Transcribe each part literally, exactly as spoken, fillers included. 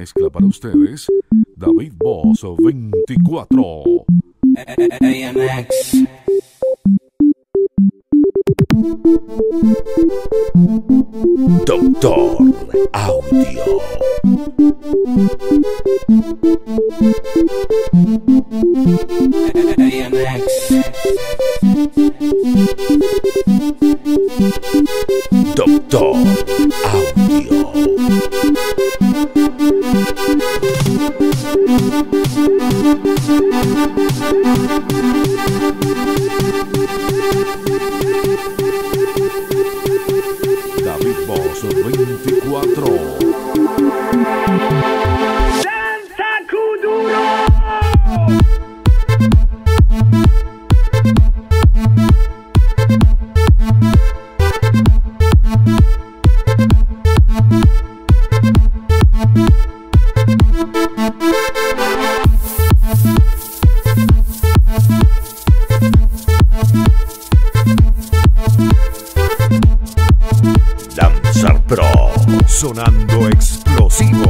mezcla para ustedes David Boss veinticuatro. A M X. Doctor Audio. A M X. Doctor Audio. David Boss veinticuatro. Danza Kuduro! Danzar Pro. Sonando explosivo.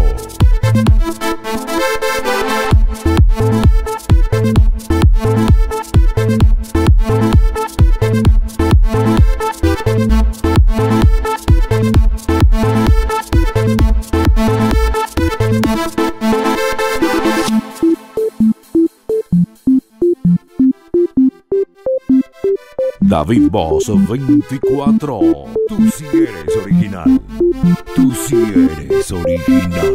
David Boss veinticuatro. Tú sí eres original. Tú sí eres original.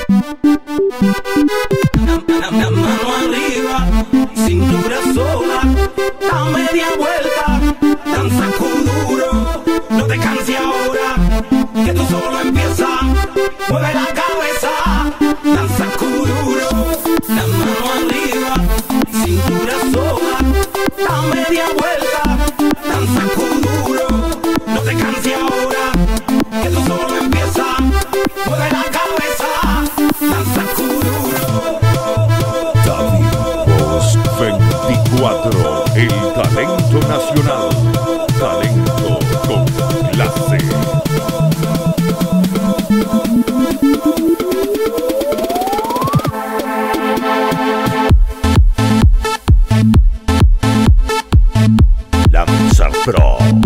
La, la mano arriba, cintura sola, da media vuelta, danza Kuduro. No te canses ahora, que tú solo empiezas. Mueve la cabeza, danza Kuduro. La mano arriba, cintura sola, da media vuelta, danza Kuduro. No te canses ahora, que tú solo empiezas. Mueve la cabeza, danza Kuduro. David Boss veinticuatro. El talento nacional. Talento con clase. Danzar Pro.